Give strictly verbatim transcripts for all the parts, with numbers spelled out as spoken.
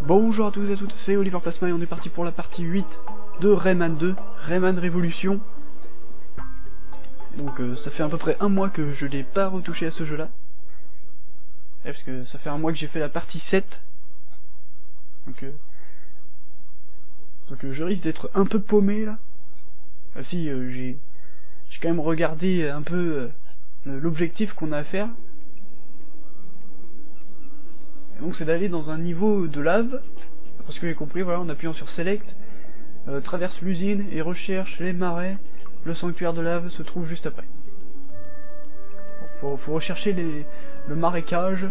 Bonjour à tous et à toutes, c'est Oliver Plasma et on est parti pour la partie huit de Rayman deux, Rayman Revolution. Donc euh, ça fait à peu près un mois que je n'ai pas retouché à ce jeu là. Ouais, parce que ça fait un mois que j'ai fait la partie sept. Donc, euh... Donc euh, je risque d'être un peu paumé là. Ah, si, euh, j'ai j'ai quand même regardé un peu euh, l'objectif qu'on a à faire. Et donc c'est d'aller dans un niveau de lave, parce que j'ai compris, voilà, en appuyant sur Select, euh, traverse l'usine et recherche les marais, le sanctuaire de lave se trouve juste après. Bon, faut, faut rechercher les, le marécage.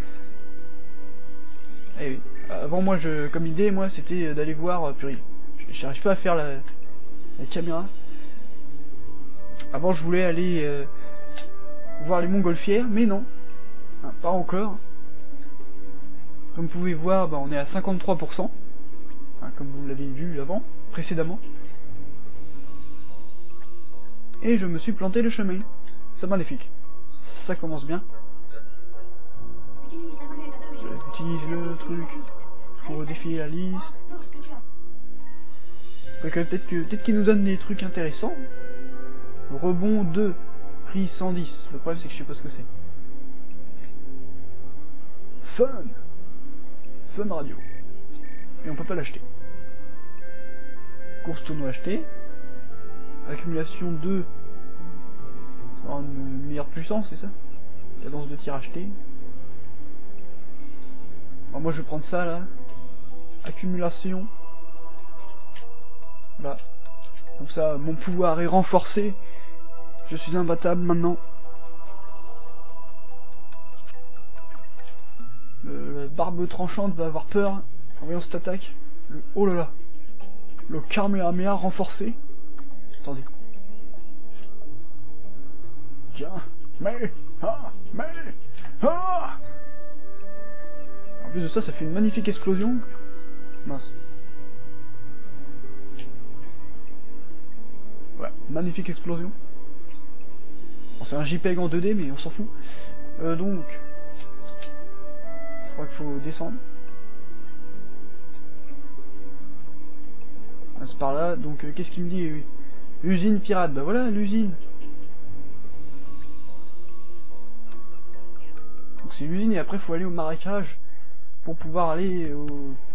Et oui. Avant moi, je, comme idée, moi c'était d'aller voir, euh, purée, j'arrive pas à faire la, la caméra. Avant je voulais aller euh, voir les montgolfières, mais non, hein, pas encore. Comme vous pouvez voir, bah, on est à cinquante-trois pour cent, hein, comme vous l'avez vu avant, précédemment. Et je me suis planté le chemin. C'est magnifique. Ça commence bien. J'utilise le truc pour défiler la liste. Peut-être que peut-être qu'il nous donne des trucs intéressants. Rebond deux, prix cent dix. Le problème c'est que je sais pas ce que c'est. Fun Fun radio. Et on peut pas l'acheter. Course tournoi acheté. Accumulation deux. Ça aura une meilleure puissance, c'est ça? Cadence de tir acheté. Alors moi je vais prendre ça là. Accumulation. Voilà. Comme ça, mon pouvoir est renforcé. Je suis imbattable maintenant. Le, la barbe tranchante va avoir peur en voyant cette attaque. Le, oh là là. Le Kamehameha renforcé. Attendez. Tiens. Mais. Ah. Mais. Ah. En plus de ça, ça fait une magnifique explosion. Mince. Ouais, magnifique explosion. Bon, c'est un JPEG en deux D, mais on s'en fout. Euh, donc... Je crois qu'il faut descendre. Ah, c'est par là, donc euh, qu'est-ce qu'il me dit? Oui. Usine pirate, bah voilà l'usine. Donc c'est l'usine et après il faut aller au marécage pour pouvoir aller au,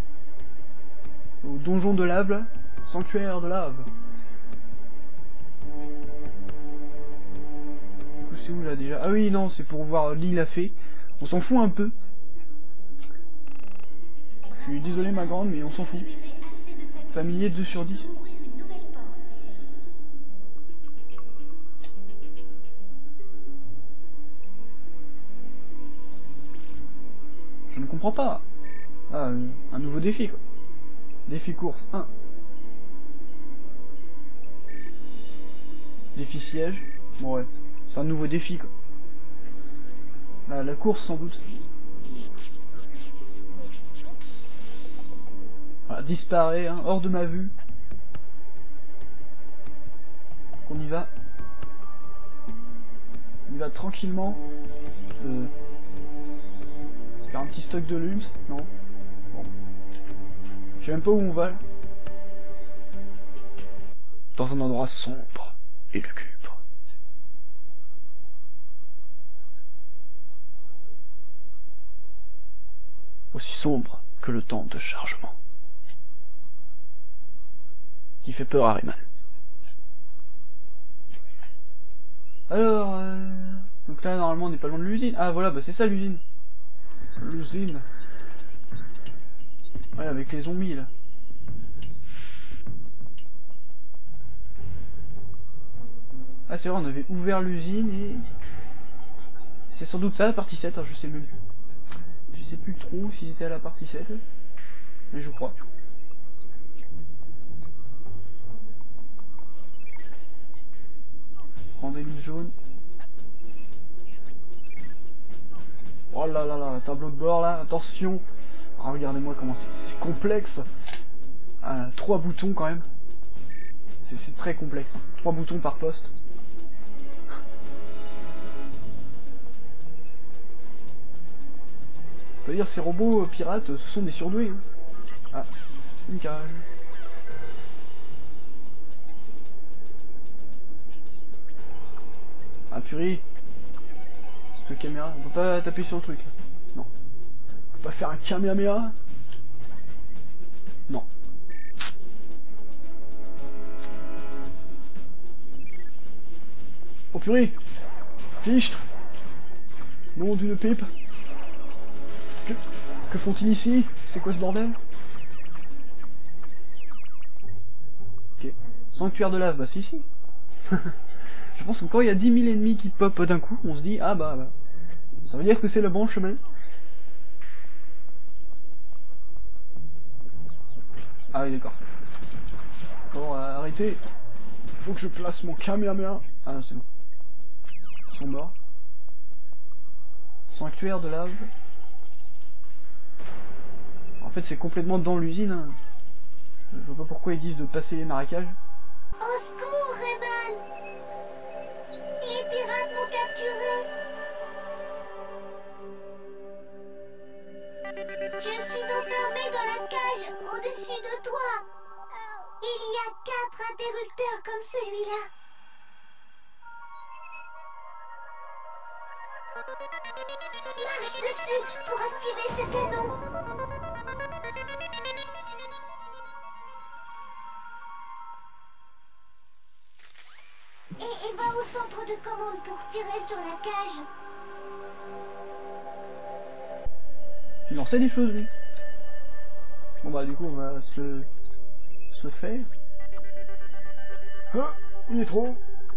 au donjon de lave, là. Sanctuaire de lave. C'est où là déjà? Ah oui, non, c'est pour voir l'île à fée. On s'en fout un peu. Je suis désolé ma grande, mais on s'en fout. Familier deux sur dix. Je ne comprends pas. Ah, euh, un nouveau défi quoi. Défi course un. Défi siège. Bon ouais. C'est un nouveau défi quoi. La, la course sans doute. Voilà, disparaît, hein, hors de ma vue. On y va. On y va tranquillement. Euh... Faire un petit stock de lums, non. Bon. Je sais même pas où on va là. Dans un endroit sombre et lugubre. Aussi sombre que le temps de chargement. Qui fait peur à Rayman. Alors, euh... donc là normalement on n'est pas loin de l'usine. Ah voilà, bah c'est ça l'usine. L'usine. Ouais, avec les zombies là. Ah c'est vrai, on avait ouvert l'usine et... C'est sans doute ça la partie sept, hein, je sais même plus. Je sais plus trop si c'était à la partie sept. Mais je crois. Prendre des lunes jaunes. Oh là là là, tableau de bord là, attention. Oh, regardez-moi comment c'est complexe. Ah, trois boutons quand même. C'est très complexe. Hein. Trois boutons par poste. On peut dire ces robots euh, pirates, ce sont des surdoués. Hein. Ah, une cage. Ah purée. Cette caméra, on peut pas taper sur le truc là. Non. On peut pas faire un kamehameha. Non. Oh purée. Fichtre. Nom d'une pipe. Que, que font-ils ici? C'est quoi ce bordel? Ok. Sanctuaire de lave, bah c'est ici. Je pense que quand il y a dix mille ennemis qui pop d'un coup, on se dit, ah bah, bah ça veut dire que c'est le bon chemin. Ah oui, d'accord. Bon, euh, arrêtez. Il faut que je place mon kamehameha. Ah non, c'est bon. Ils sont morts. Sanctuaire de lave. En fait, c'est complètement dans l'usine. Hein. Je vois pas pourquoi ils disent de passer les marécages. Au secours, Rayman! Les pirates m'ont capturé! Je suis enfermé dans la cage au-dessus de toi! Il y a quatre interrupteurs comme celui-là! Marche dessus pour activer ce canon! Et, et va au centre de commande pour tirer sur la cage. Il en sait des choses, lui. Bon bah du coup, on va se, se faire. Ah, il est trop.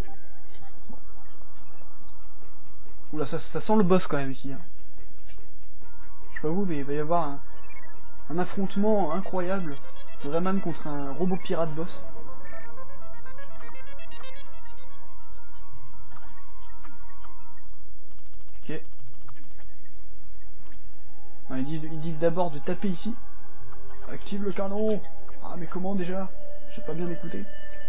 Oula, ça, ça sent le boss quand même ici. Hein. Je sais pas vous, mais il va y avoir un, un affrontement incroyable de Rayman contre un robot pirate boss. Ok. Ouais, il dit, il dit d'abord de taper ici. Active le canon. Ah mais comment déjà? J'ai pas bien écouté.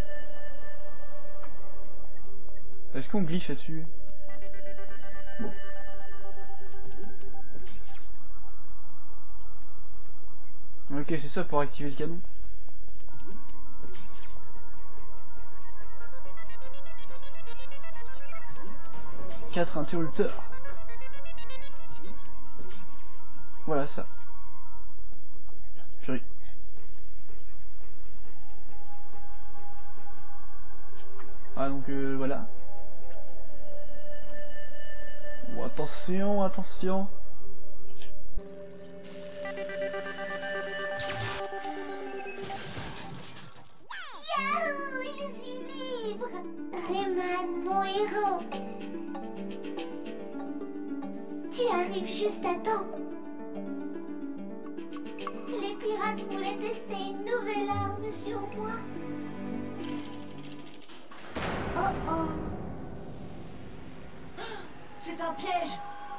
Est-ce qu'on glisse là-dessus? Bon. Ok, c'est ça pour activer le canon. Quatre interrupteurs. Voilà ça. Purée. Ah donc euh, voilà. Oh, attention, attention. Yahoo, je suis libre! Rayman, mon héros! Tu arrives juste à temps. Les pirates voulaient tester une nouvelle arme sur moi. Oh oh! C'est un piège!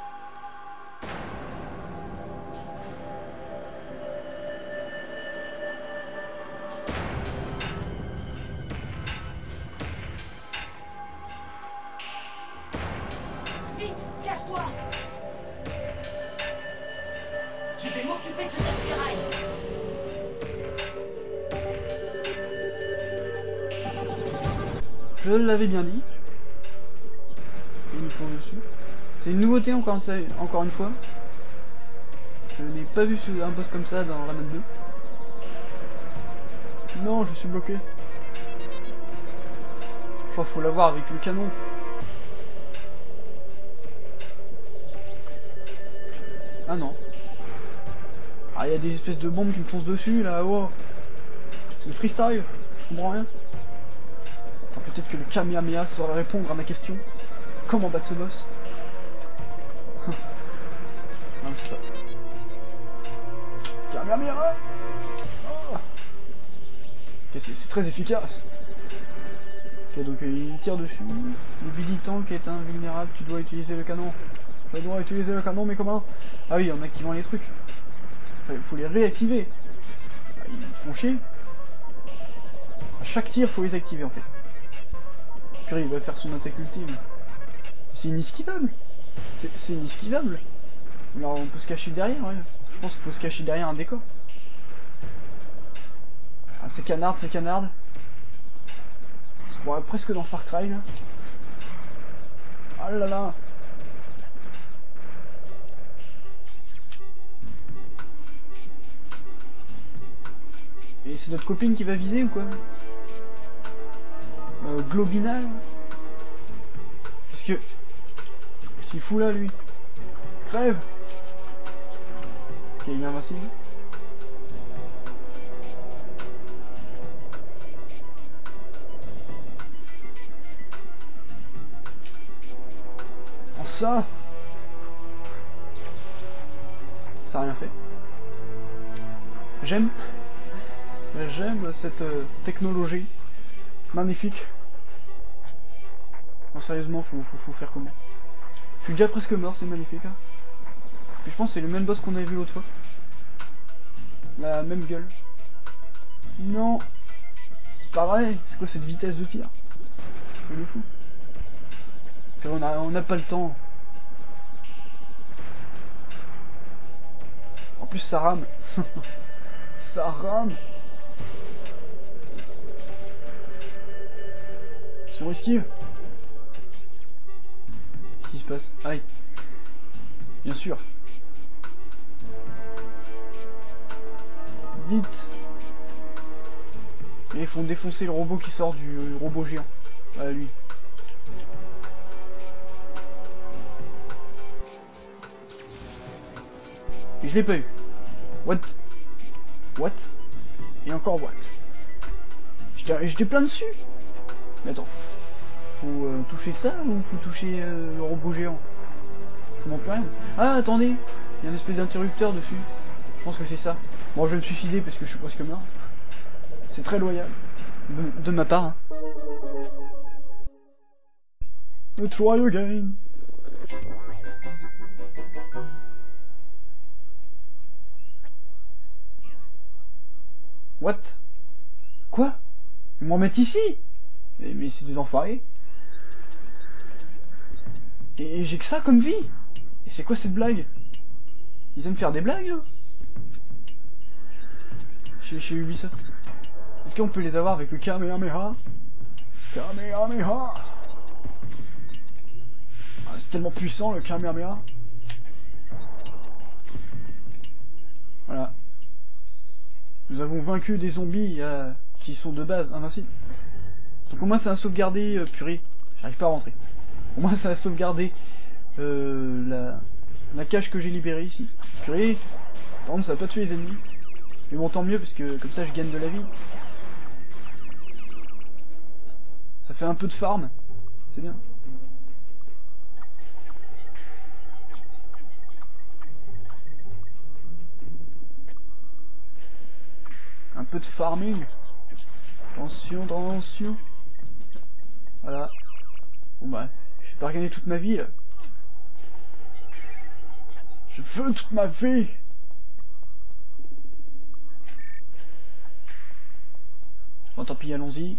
Vite, cache-toi! Je vais m'occuper de cette ferraille! Je l'avais bien dit. Ils nous font dessus. C'est une nouveauté encore, encore une fois. Je n'ai pas vu ce, un boss comme ça dans Rayman deux. Non, je suis bloqué. Je crois qu'il faut l'avoir avec le canon. Ah non. Ah, il y a des espèces de bombes qui me foncent dessus là, wow. C'est le freestyle, je comprends rien. Attends, peut-être que le Kamehameha saurait répondre à ma question. Comment battre ce boss? Non, je sais pas. Kamehameha! Oh. Ok, c'est très efficace. Ok, donc euh, il tire dessus. Le Billy Tank est invulnérable, tu dois utiliser le canon. Je dois utiliser le canon, mais comment? Ah oui, en activant les trucs. Il faut les réactiver. Ah, ils font chier. À chaque tir, faut les activer en fait. Purée, il va faire son attaque ultime. C'est inesquivable. C'est inesquivable. Alors on peut se cacher derrière, ouais. Je pense qu'il faut se cacher derrière un décor. Ah, c'est canard, c'est canard. On se croirait presque dans Far Cry là. Ah là là. Et c'est notre copine qui va viser ou quoi? euh, Globina là. Qu'est-ce que... Qu'est-ce qu'il fout là lui? Crève. Ok, il est invincible. Oh ça. Ça a rien fait. J'aime. J'aime cette euh, technologie. Magnifique. Non, sérieusement, faut, faut, faut faire comment? Je suis déjà presque mort, c'est magnifique. Hein. Puis je pense que c'est le même boss qu'on avait vu l'autre fois. La même gueule. Non. C'est pareil. C'est quoi cette vitesse de tir? C'est le fou. Puis on a, on n'a pas le temps. En plus ça rame. Ça rame. Si on esquive. Qu'est-ce qui se passe? Aïe. Bien sûr. Vite. Et ils font défoncer le robot qui sort du euh, robot géant. Voilà lui. Et je l'ai pas eu. What? What? Et encore what? J'étais plein dessus. Mais attends, faut, faut euh, toucher ça ou faut toucher euh, le robot géant? Je comprends plus rien. Ah attendez, il y a une espèce d'interrupteur dessus. Je pense que c'est ça. Bon, je vais me suicider parce que je suis presque mort. C'est très loyal. De, de ma part. Hein. Try again. What? Quoi? Ils m'en mettent ici? Mais, mais c'est des enfoirés. Et, et j'ai que ça comme vie. Et c'est quoi cette blague? Ils aiment faire des blagues hein chez, chez Ubisoft. Est-ce qu'on peut les avoir avec le Kamehameha? Kamehameha. Ah, c'est tellement puissant le Kamehameha. Voilà. Nous avons vaincu des zombies euh, qui sont de base invincibles. Donc au moins ça a sauvegardé... Euh, purée, j'arrive pas à rentrer. Au moins ça a sauvegardé euh, la, la cage que j'ai libérée ici. Purée, par contre ça a pas tué les ennemis. Mais bon tant mieux parce que comme ça je gagne de la vie. Ça fait un peu de farm. C'est bien. Un peu de farming. Attention, attention. Voilà. Bon bah, je vais pas regagner toute ma vie là. Je veux toute ma vie. Bon tant pis, allons-y.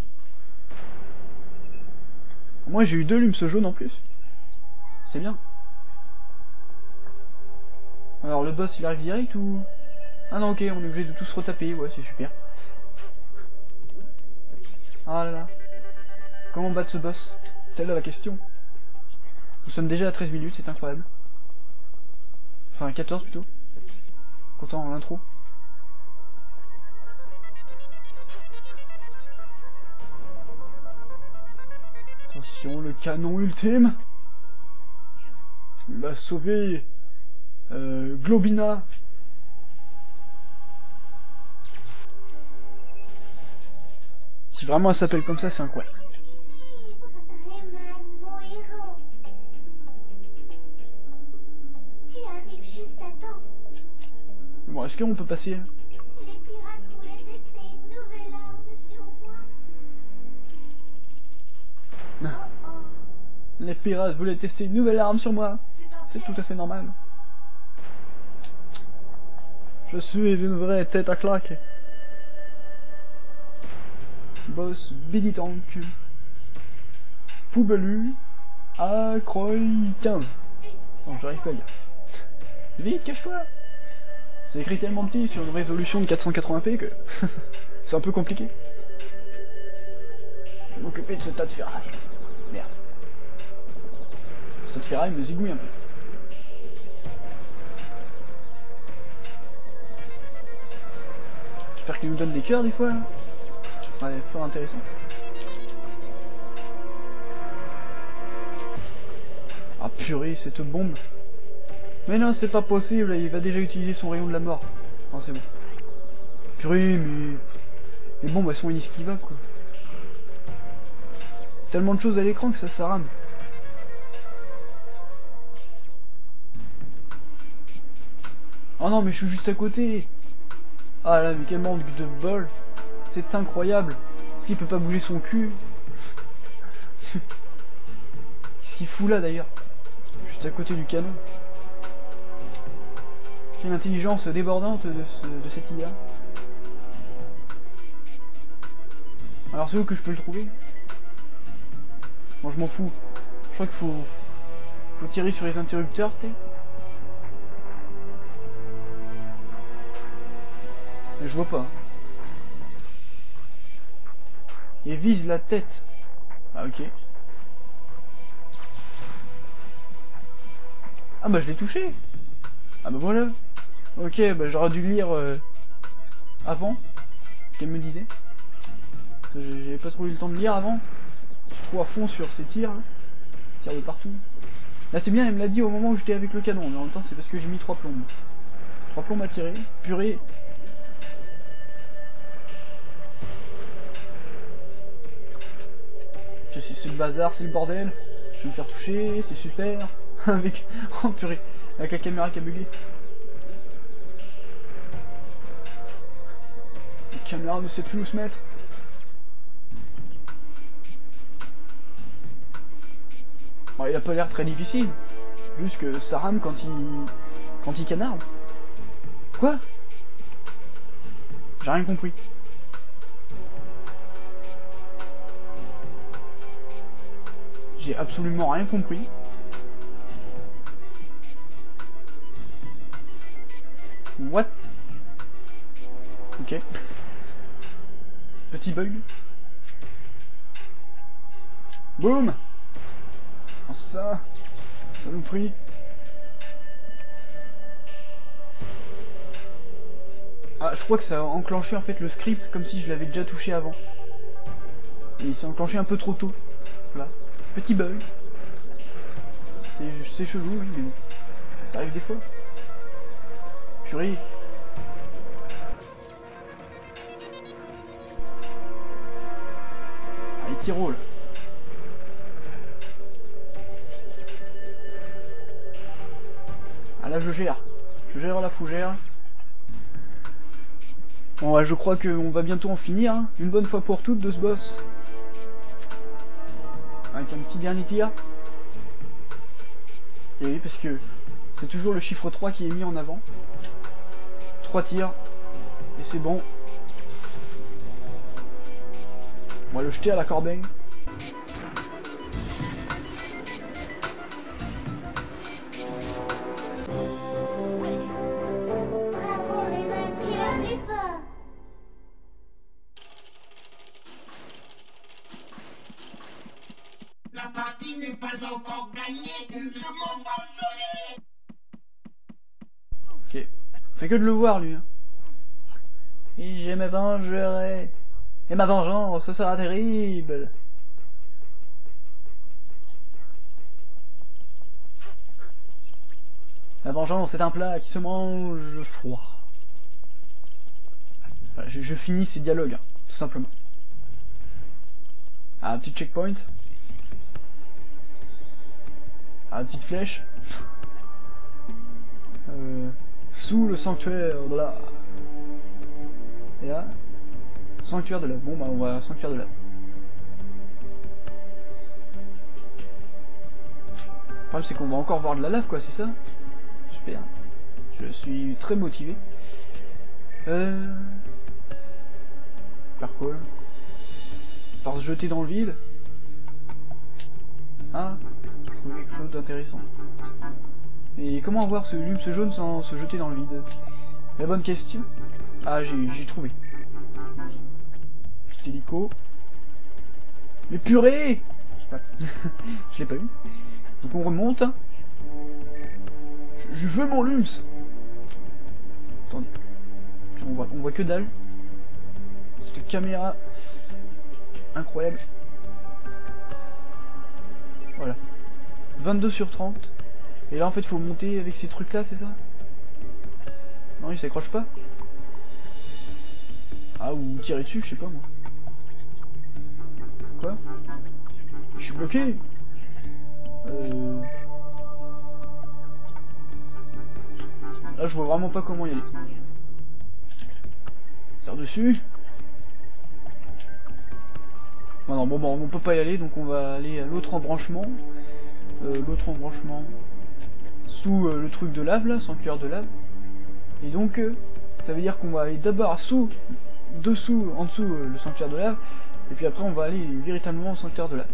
Moi j'ai eu deux lumes jaune en plus. C'est bien. Alors le boss il arrive direct ou... Ah non ok, on est obligé de tous retaper, ouais c'est super. Ah là là. Comment battre ce boss? Telle est la question. Nous sommes déjà à treize minutes, c'est incroyable. Enfin quatorze plutôt. Pourtant l'intro. Attention, le canon ultime. Il va sauver euh, Globina. Si vraiment elle s'appelle comme ça, c'est incroyable. Rayman, mon héros. Tu arrives juste à temps. Bon, est-ce qu'on peut passer là? Les pirates voulaient tester une nouvelle arme sur moi. Non. Oh oh. Les pirates voulaient tester une nouvelle arme sur moi. C'est tout à fait normal. Je suis une vraie tête à claque. Boss Billy Tank. Poubelu. Acroy quinze. Non, j'arrive pas à lire. Vite, cache-toi. C'est écrit tellement petit sur une résolution de quatre cent quatre-vingts p que c'est un peu compliqué. Je vais m'occuper de ce tas de ferraille. Merde. Ce tas de ferraille me zigouille un peu. J'espère qu'il nous donne des cœurs des fois là. Ça serait fort intéressant. Ah purée, cette bombe. Mais non, c'est pas possible, il va déjà utiliser son rayon de la mort. Non, c'est bon. Purée, mais... Les bombes, elles sont inesquivables, quoi. Tellement de choses à l'écran que ça, ça rame. Oh non, mais je suis juste à côté. Ah là, mais quel manque de bol. C'est incroyable. Est-ce qu'il peut pas bouger son cul? Qu'est-ce qu'il fout là, d'ailleurs? Juste à côté du canon. Quelle intelligence débordante de, ce, de cette I A. Alors c'est où que je peux le trouver? Bon, je m'en fous. Je crois qu'il faut... faut tirer sur les interrupteurs, peut-être. Mais je vois pas. Et vise la tête. Ah ok. Ah bah je l'ai touché. Ah bah voilà. Ok, bah j'aurais dû lire euh, avant ce qu'elle me disait. J'avais pas trop eu le temps de lire avant. Trop à fond sur ces tirs. Hein. Tirs de partout. Là c'est bien, elle me l'a dit au moment où j'étais avec le canon, mais en même temps c'est parce que j'ai mis trois plombes. Trois plombes à tirer. Purée. C'est le bazar, c'est le bordel. Je vais me faire toucher, c'est super. Avec... Oh purée. Avec la caméra qui a bugué. La caméra ne sait plus où se mettre. Bon, il a pas l'air très difficile. Juste que ça rame quand il... quand il canarde. Quoi? J'ai rien compris. J'ai absolument rien compris. What? Ok. Petit bug. Boum! Oh, ça, ça nous prie. Ah, je crois que ça a enclenché en fait le script comme si je l'avais déjà touché avant. Et il s'est enclenché un peu trop tôt. Voilà. Petit bug. C'est chelou, oui, mais bon. Ça arrive des fois. Purée. Ah, les tirs là. Ah là, je gère. Je gère la fougère. Bon, ouais, je crois qu'on va bientôt en finir, hein, une bonne fois pour toutes, de ce boss. Avec un petit dernier tir. Et oui, parce que c'est toujours le chiffre trois qui est mis en avant. trois tirs. Et c'est bon. On va le jeter à la corbeille. Bravo, Rayman, tu es le plus fort. La partie n'est pas encore gagnée, je m'en vengerai. Ok. Fait que de le voir, lui. Hein. Et je me vengerai. Et ma vengeance, ce sera terrible. La vengeance est un plat qui se mange froid. Voilà, je, je finis ces dialogues, hein, tout simplement. Ah, un petit checkpoint. Ah, une petite flèche. Euh, sous le sanctuaire de la... Et là... Sanctuaire de la... Bon bah on va... Sanctuaire de la... Le problème c'est qu'on va encore voir de la lave quoi, c'est ça? Super. Je suis très motivé. Euh... Faire quoi là? Par se jeter dans le vide. Ah, je trouvais quelque chose d'intéressant. Et comment avoir ce luxe jaune sans se jeter dans le vide? La bonne question. Ah, j'ai trouvé. Petit hélico. Mais purée! Ouais. Je l'ai pas eu. Donc on remonte. Je, je veux mon lums. Attendez. On voit, on voit que dalle. Cette caméra incroyable. Voilà. vingt-deux sur trente. Et là en fait faut monter avec ces trucs là, c'est ça? Non, il s'accroche pas. Ah, ou tirer dessus, je sais pas moi. Quoi? Je suis bloqué. Euh... Là je vois vraiment pas comment y aller. Tire dessus. Non, non, bon, bon, on peut pas y aller, donc on va aller à l'autre embranchement. Euh, l'autre embranchement sous euh, le truc de lave, là, sans cuillère de lave. Et donc, euh, ça veut dire qu'on va aller d'abord sous, dessous, en dessous, euh, le sanctuaire de lave, et puis après on va aller véritablement au sanctuaire de lave.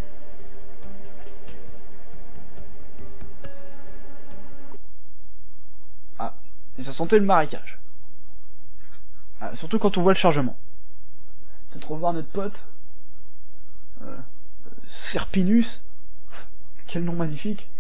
Ah, et ça sentait le marécage. Ah, surtout quand on voit le chargement. Peut-être revoir notre pote. Euh, Serpinus. Quel nom magnifique.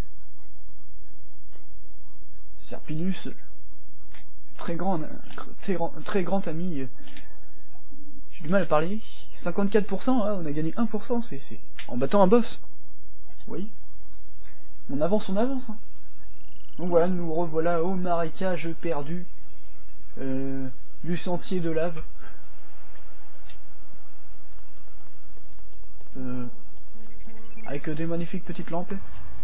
Serpinus. Très grand, très grand, très grand ami. J'ai du mal à parler. cinquante-quatre pour cent, hein, on a gagné un pour cent, c'est en battant un boss. Oui. On avance, on avance. Hein. Donc voilà, nous revoilà au marécage perdu. Euh, du sentier de lave. Euh, avec des magnifiques petites lampes.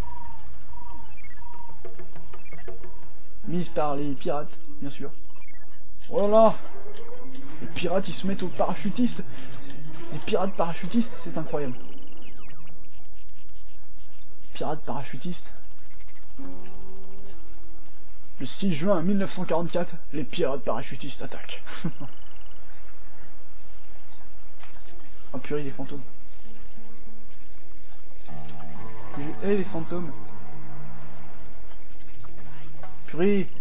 Mises par les pirates, bien sûr. Oh là là! Les pirates, ils se mettent aux parachutistes. Les pirates parachutistes, c'est incroyable. Pirates parachutistes. Le six juin mille neuf cent quarante-quatre, les pirates parachutistes attaquent. Oh purée, des fantômes. Je hais les fantômes. Purée.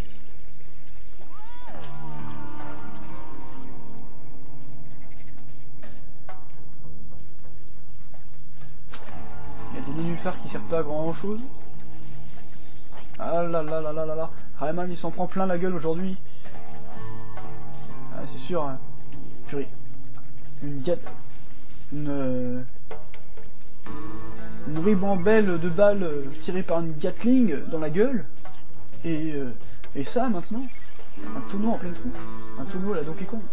Il y a des nénuphars qui servent pas à grand chose. Ah là là là là là là. Rayman il s'en prend plein la gueule aujourd'hui. Ah c'est sûr. Hein. Purée. Une gat... Une... Euh... Une ribambelle de balles euh, tirée par une Gatling dans la gueule. Et... Euh... Et ça maintenant. Un tonneau en pleine tronche. Un tonneau à la Donkey Kong.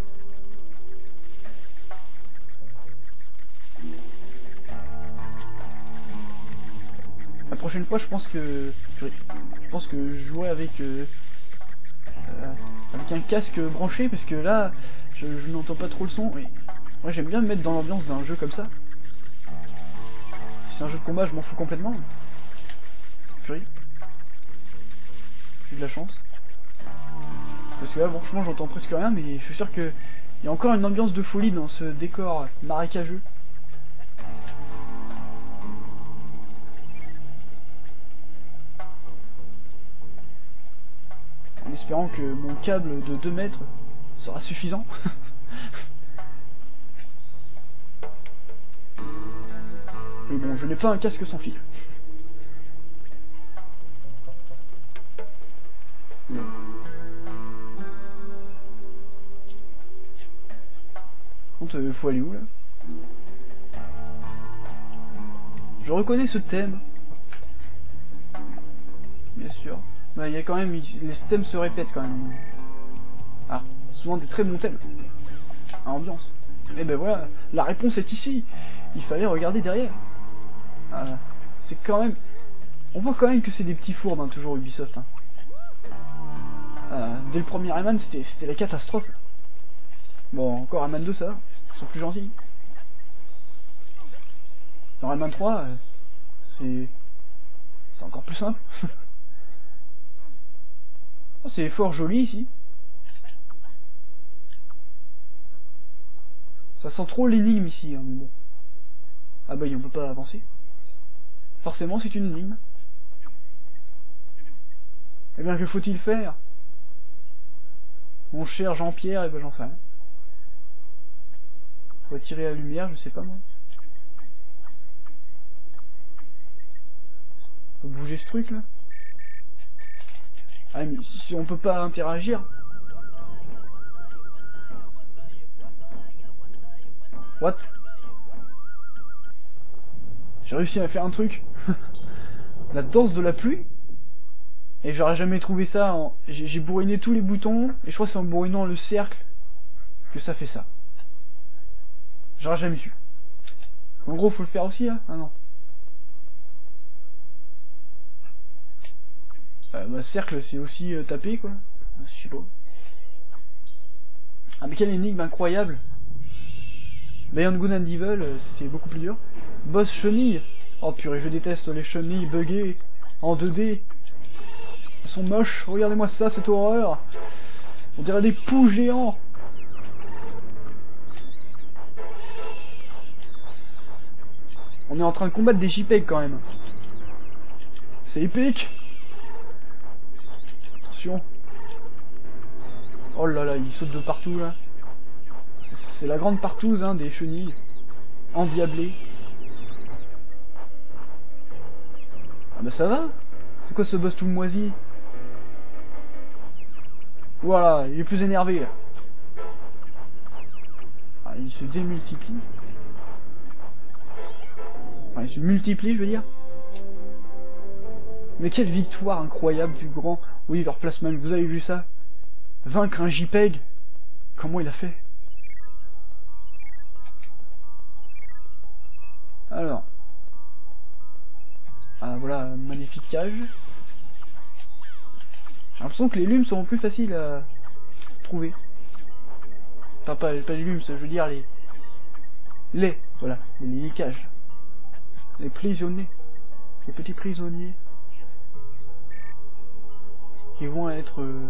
La prochaine fois je pense que... Purée. Je pense que je jouerai avec... Euh... Euh... Avec un casque branché parce que là, je, je n'entends pas trop le son. Et moi j'aime bien me mettre dans l'ambiance d'un jeu comme ça. Si c'est un jeu de combat, je m'en fous complètement. Purée. J'ai de la chance. Parce que là, franchement, j'entends presque rien, mais je suis sûr qu'il y a encore une ambiance de folie dans ce décor marécageux. En espérant que mon câble de deux mètres sera suffisant. Mais bon, je n'ai pas un casque sans fil. Ouais. Par contre, euh, faut aller où là? Je reconnais ce thème. Bien sûr. Bah, il y a quand même, les thèmes se répètent quand même. Ah, souvent des très bons thèmes. À ambiance. Et ben voilà, la réponse est ici. Il fallait regarder derrière. Ah, c'est quand même... On voit quand même que c'est des petits fourbes, hein, toujours Ubisoft. Hein. Ah, dès le premier Rayman, c'était la catastrophe. Là. Bon, encore Rayman deux, ça va. Ils sont plus gentils. Dans Rayman trois, euh, c'est... C'est encore plus simple. Oh, c'est fort joli ici. Ça sent trop l'énigme ici, hein, mais bon. Ah bah on peut pas avancer. Forcément c'est une énigme. Eh bien que faut-il faire? Mon cher Jean-Pierre, et ben j'en fais rien. Retirer la lumière, je sais pas moi. Faut bouger ce truc là. Ah mais si, si on peut pas interagir. What? J'ai réussi à faire un truc. La danse de la pluie. Et j'aurais jamais trouvé ça en... J'ai bourriné tous les boutons, et je crois que c'est en bourrinant le cercle que ça fait ça. J'aurais jamais su. En gros, faut le faire aussi, hein? Ah non. Euh, bah, cercle, c'est aussi euh, taper, quoi. Je sais pas. Ah, mais quelle énigme incroyable. Beyond Good and Evil, euh, c'est beaucoup plus dur. Boss chenille. Oh purée, je déteste les chenilles buggées en deux D. Elles sont moches, regardez-moi ça, cette horreur. On dirait des poux géants. On est en train de combattre des JPEG quand même. C'est épique. Attention. Oh là là, il saute de partout là. C'est la grande partouze hein, des chenilles. Endiablées. Ah bah ça va. C'est quoi ce boss tout moisi? Voilà, il est plus énervé là. Ah, il se démultiplie. Enfin, il se multiplie, je veux dire. Mais quelle victoire incroyable du grand Oliver Plasman, vous avez vu ça? Vaincre un JPEG. Comment il a fait? Alors. Ah voilà, magnifique cage. J'ai l'impression que les lumes seront plus faciles à trouver. Enfin, pas, pas les lumes, je veux dire les... Les, voilà, les, les cages. Les prisonniers. Les petits prisonniers. Qui vont être... Euh,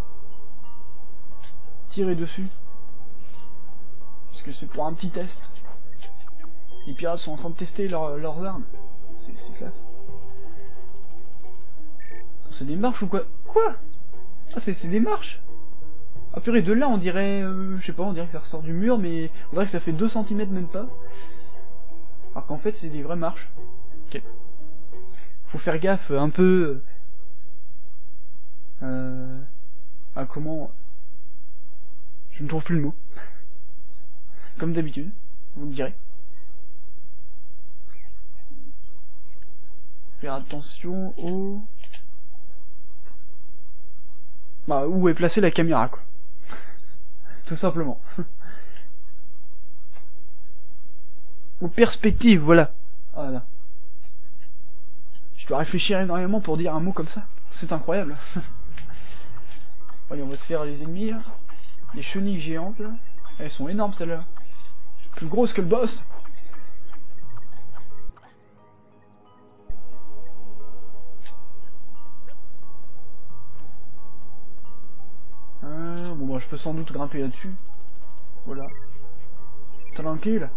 tirés dessus. Parce que c'est pour un petit test. Les pirates sont en train de tester leur, leurs armes. C'est classe. C'est des marches ou quoi? Quoi? Ah c'est des marches. Ah purée, de là on dirait... Euh, je sais pas, on dirait que ça ressort du mur, mais on dirait que ça fait deux centimètres même pas. Alors qu'en fait c'est des vraies marches. Ok. Faut faire gaffe un peu... Euh... à comment... Je ne trouve plus le mot. Comme d'habitude, vous me direz. Faire attention au... Bah, où est placée la caméra, quoi. Tout simplement. Aux perspectives, voilà. Voilà. Je dois réfléchir énormément pour dire un mot comme ça. C'est incroyable. Allez, on va se faire les ennemis, là. Les chenilles géantes, là. Elles sont énormes, celles-là. Plus grosses que le boss. Euh, bon bah je peux sans doute grimper là-dessus. Voilà. Tranquille.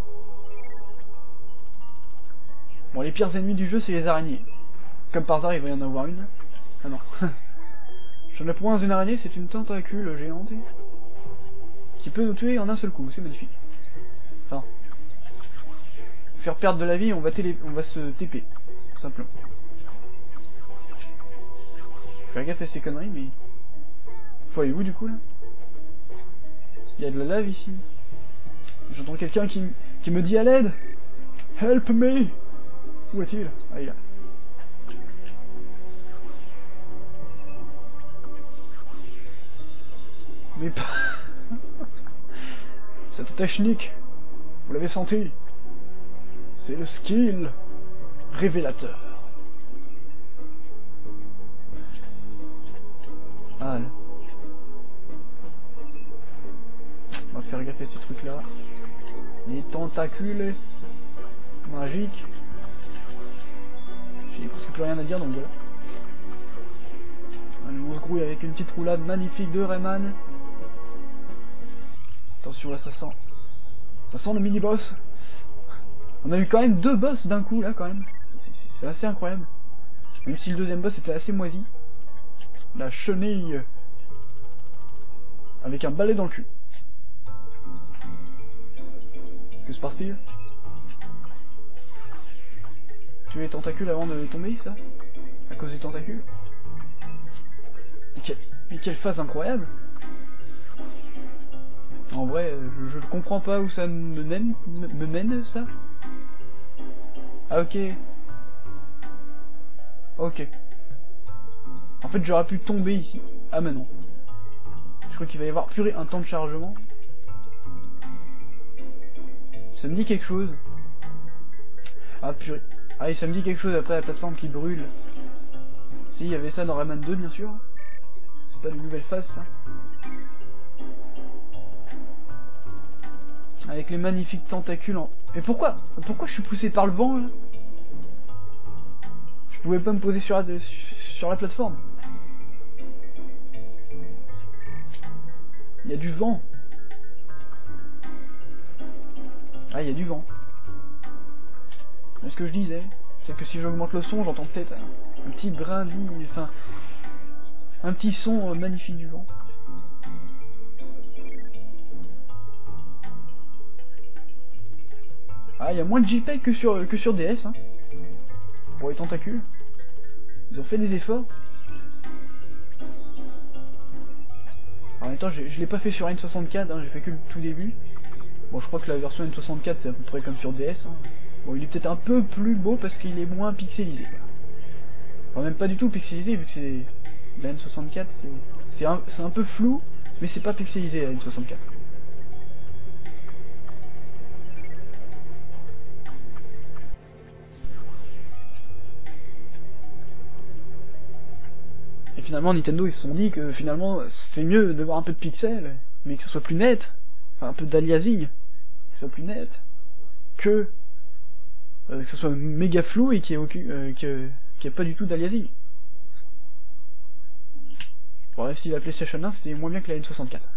Bon, les pires ennemis du jeu c'est les araignées. Comme par hasard il va y en avoir une. Ah non. J'en ai pour moins une araignée, c'est une tentacule géante. Qui peut nous tuer en un seul coup, c'est magnifique. Attends. Faire perdre de la vie, on va, télé... on va se T P. Tout simplement. Faire gaffe à ces conneries, mais... Faut aller où du coup là? Il y a de la lave ici. J'entends quelqu'un qui, qui me dit à l'aide. Help me. Où est-il? Ah, il est là. Mais pas... Cette technique, vous l'avez senti? C'est le skill révélateur. Ah là. On va faire gaffe à ces trucs là. Les tentacules magiques. J'ai presque plus rien à dire donc voilà. Allez, on se grouille avec une petite roulade magnifique de Rayman. Attention là ça sent. Ça sent le mini boss. On a eu quand même deux boss d'un coup là quand même. C'est assez incroyable. Même si le deuxième boss était assez moisi. La chenille avec un balai dans le cul. Que se passe-t-il? Tu es les tentacules avant de tomber, ça? À cause des tentacules? Mais, quel... Mais quelle phase incroyable! En vrai, je, je comprends pas où ça me mène, me, me mène, ça? Ah, ok. Ok. En fait, j'aurais pu tomber ici. Ah, mais non. Je crois qu'il va y avoir purée un temps de chargement. Ça me dit quelque chose. Ah, purée. Ah, et ça me dit quelque chose après la plateforme qui brûle. Si, il y avait ça dans Rayman deux, bien sûr. C'est pas de nouvelles phases, ça. Avec les magnifiques tentacules en... Mais pourquoi Pourquoi je suis poussé par le vent, là? Je pouvais pas me poser sur la, sur la plateforme. Il y a du vent. Ah, il y a du vent. C'est ce que je disais. Peut-être que si j'augmente le son, j'entends peut-être un, un petit brin, enfin... Un petit son euh, magnifique du vent. Ah, il y a moins de J P E G que sur, que sur D S, hein. Pour les tentacules. Ils ont fait des efforts. En même temps, je, je l'ai pas fait sur N soixante-quatre, hein, j'ai fait que le tout début. Bon, je crois que la version N soixante-quatre, c'est à peu près comme sur D S. Hein. Bon, il est peut-être un peu plus beau parce qu'il est moins pixelisé. Enfin, même pas du tout pixelisé, vu que c'est... La N soixante-quatre, c'est... C'est un, un peu flou, mais c'est pas pixelisé, la N soixante-quatre. Et finalement, Nintendo, ils se sont dit que finalement, c'est mieux d'avoir un peu de pixels, mais que ce soit plus net, enfin un peu d'aliasing, que ce soit plus net, que, euh, que ce soit méga flou et qu'il n'y ait, euh, qu qu ait pas du tout d'aliasing. Bon, même si la PlayStation un, c'était moins bien que la N soixante-quatre.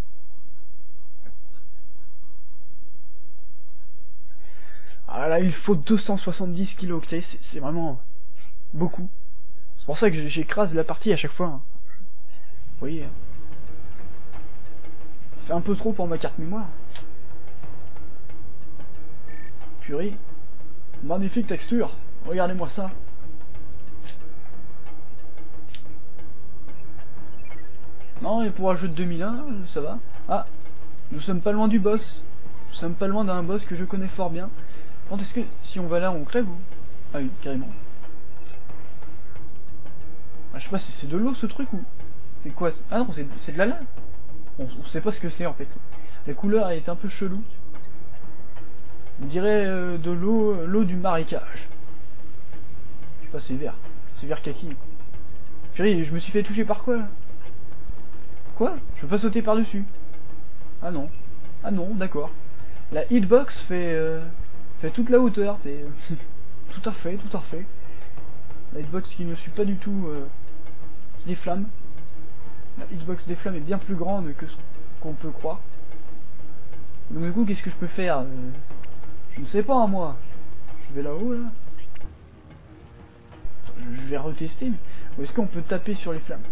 Ah là, il faut deux cent soixante-dix kilooctets, c'est vraiment beaucoup. C'est pour ça que j'écrase la partie à chaque fois. Hein. Vous voyez. Ça fait un peu trop pour ma carte mémoire. Purée. Magnifique texture. Regardez-moi ça. Non, et pour un jeu de deux mille un, ça va. Ah, nous sommes pas loin du boss. Nous sommes pas loin d'un boss que je connais fort bien. Quand est-ce que, si on va là, on crève ou... Ah oui, carrément. Ah, je sais pas, c'est de l'eau ce truc ou... C'est quoi? Ah non, c'est de la lave. On, on sait pas ce que c'est en fait. La couleur est un peu chelou. On dirait euh, de l'eau l'eau du marécage. Je sais pas, c'est vert. C'est vert kaki. Purée, je me suis fait toucher par quoi là? Quoi? Je peux pas sauter par-dessus. Ah non. Ah non, d'accord. La hitbox fait, euh, fait toute la hauteur. C'est tout à fait, tout à fait. La hitbox qui ne suit pas du tout euh, les flammes. La hitbox des flammes est bien plus grande que ce qu'on peut croire. Donc du coup, qu'est-ce que je peux faire? euh, Je ne sais pas, moi. Je vais là-haut, là. Je, je vais retester, mais... Ou est-ce qu'on peut taper sur les flammes?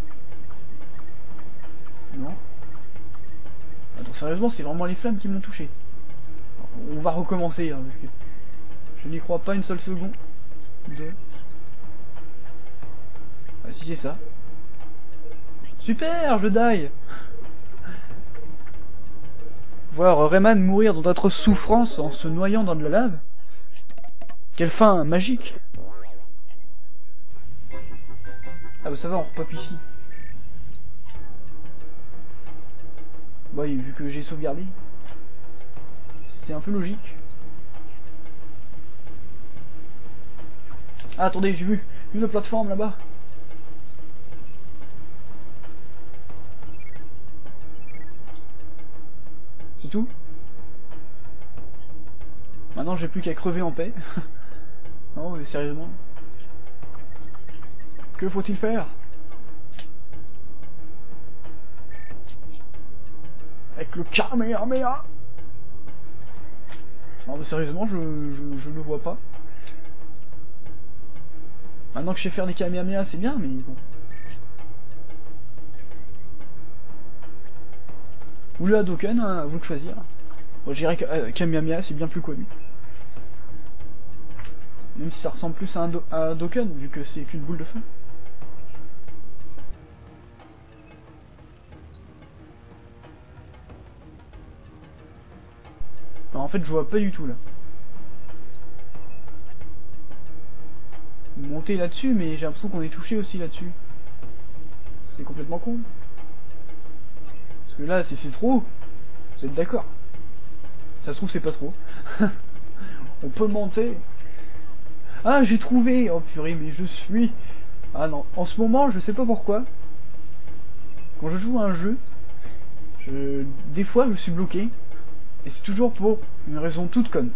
Non. Attends, sérieusement, c'est vraiment les flammes qui m'ont touché. Alors, on va recommencer, hein, parce que... Je n'y crois pas une seule seconde. Deux... Ah si c'est ça. Super, je die. Voir Rayman mourir dans d'atroces souffrances en se noyant dans de la lave. Quelle fin magique. Ah bah ça va, on repop ici. Bah oui, vu que j'ai sauvegardé. C'est un peu logique. Ah attendez, j'ai vu une plateforme là-bas. C'est tout? Maintenant j'ai plus qu'à crever en paix. Non mais sérieusement. Que faut-il faire? Avec le Kamehameha. Non mais sérieusement je, je, je ne vois pas. Maintenant que je sais faire des Kamehameha c'est bien mais bon. Ou le Hadoken, hein, à vous de choisir. Bon, je dirais que euh, Kamehameha c'est bien plus connu. Même si ça ressemble plus à un, à un Hadoken, vu que c'est qu'une boule de feu. Non, en fait je vois pas du tout là. Monter là-dessus, mais j'ai l'impression qu'on est touché aussi là-dessus. C'est complètement con. Parce que là, si c'est trop, vous êtes d'accord. Ça se trouve, c'est pas trop. On peut monter. Ah, j'ai trouvé. Oh purée, mais je suis... Ah non, en ce moment, je sais pas pourquoi. Quand je joue à un jeu, je... des fois, je suis bloqué. Et c'est toujours pour une raison toute conne.